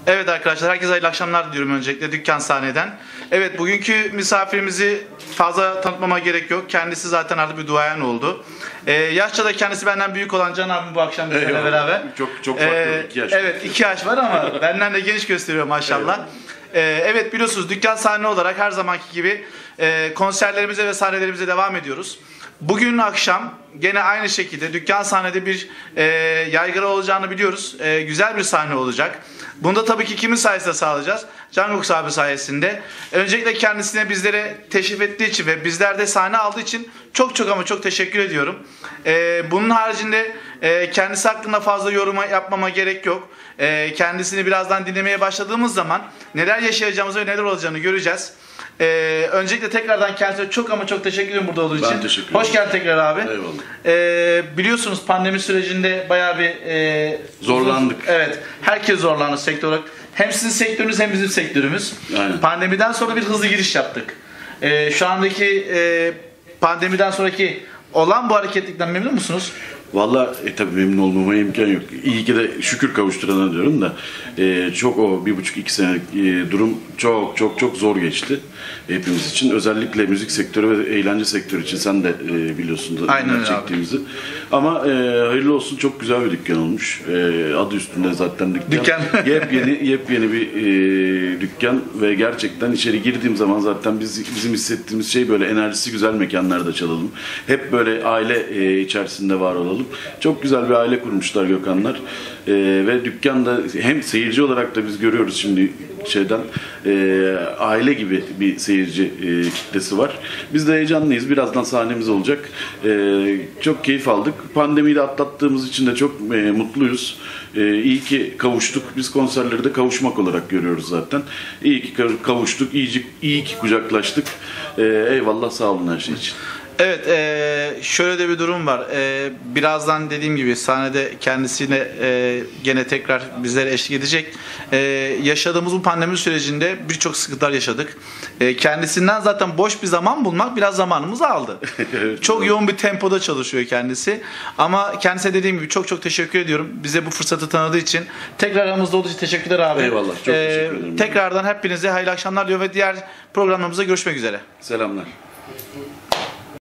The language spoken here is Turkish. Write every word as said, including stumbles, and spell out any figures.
Evet arkadaşlar, herkese hayırlı akşamlar diliyorum öncelikle Dükkan Sahneden. Evet, bugünkü misafirimizi fazla tanıtmama gerek yok. Kendisi zaten artık bir duayen oldu. Ee, yaşça da kendisi benden büyük olan Can abim bu akşam bizlerle Eyvallah. beraber. Çok çok farklı, Ee, iki yaş. Evet, iki yaş var ama benden de genç gösteriyor maşallah. Ee, evet, biliyorsunuz Dükkan Sahne olarak her zamanki gibi e, konserlerimize ve sahnelerimize devam ediyoruz. Bugün akşam gene aynı şekilde Dükkan Sahne'de bir e, yaygara olacağını biliyoruz. E, güzel bir sahne olacak. Bunu da tabii ki kimin sayesinde sağlayacağız? Can Koks abi sayesinde. Öncelikle kendisine bizlere teşrif ettiği için ve bizlerde sahne aldığı için çok çok ama çok teşekkür ediyorum. E, bunun haricinde e, kendisi hakkında fazla yorum yapmama gerek yok. E, kendisini birazdan dinlemeye başladığımız zaman neler yaşayacağımızı ve neler olacağını göreceğiz. Ee, öncelikle tekrardan kendisine çok ama çok teşekkür ederim burada olduğu Ben için. teşekkür ederim. Hoş geldin tekrar abi. Eyvallah. Ee, biliyorsunuz pandemi sürecinde bayağı bir e, Zorlandık. uzun- evet. Herkes zorlandı sektör olarak. Hem sizin sektörünüz hem bizim sektörümüz. Aynen. Pandemiden sonra bir hızlı giriş yaptık. Ee, şu andaki e, pandemiden sonraki olan bu hareketlikten memnun musunuz? Valla e, tabii memnun olmama imkan yok. İyi ki de şükür kavuşturana diyorum da e, çok o bir buçuk iki senelik e, durum çok çok çok zor geçti hepimiz için. Özellikle müzik sektörü ve eğlence sektörü için sen de e, biliyorsun da Aynen öyle çektiğimizi. Ama e, hayırlı olsun, çok güzel bir dükkan olmuş. E, adı üstünde zaten dükkan. Dükkan. yepyeni yepyeni bir e, dükkan ve gerçekten içeri girdiğim zaman zaten biz bizim hissettiğimiz şey böyle enerjisi güzel mekanlarda çalalım. Hep böyle aile e, içerisinde var olalım. Çok güzel bir aile kurmuşlar Gökhanlar. Ee, ve dükkanda hem seyirci olarak da biz görüyoruz şimdi şeyden e, aile gibi bir seyirci e, kitlesi var. Biz de heyecanlıyız. Birazdan sahnemiz olacak. E, çok keyif aldık. Pandemiyi de atlattığımız için de çok e, mutluyuz. E, iyi ki kavuştuk. Biz konserleri de kavuşmak olarak görüyoruz zaten. İyi ki kavuştuk. İyi, iyi ki kucaklaştık. E, eyvallah, sağ olun her şey için. Evet, e, şöyle de bir durum var. E, birazdan dediğim gibi sahnede kendisine e, gene tekrar bizlere eşlik edecek. E, yaşadığımız bu pandemi sürecinde birçok sıkıntılar yaşadık. E, kendisinden zaten boş bir zaman bulmak biraz zamanımızı aldı. Evet, çok doğru. yoğun bir tempoda çalışıyor kendisi. Ama kendisine dediğim gibi çok çok teşekkür ediyorum. Bize bu fırsatı tanıdığı için. Tekrar aramızda olduğu için teşekkürler abi. Eyvallah, çok teşekkür ederim. Tekrardan hepinize hayırlı akşamlar diliyorum ve diğer programlarımızda görüşmek üzere. Selamlar.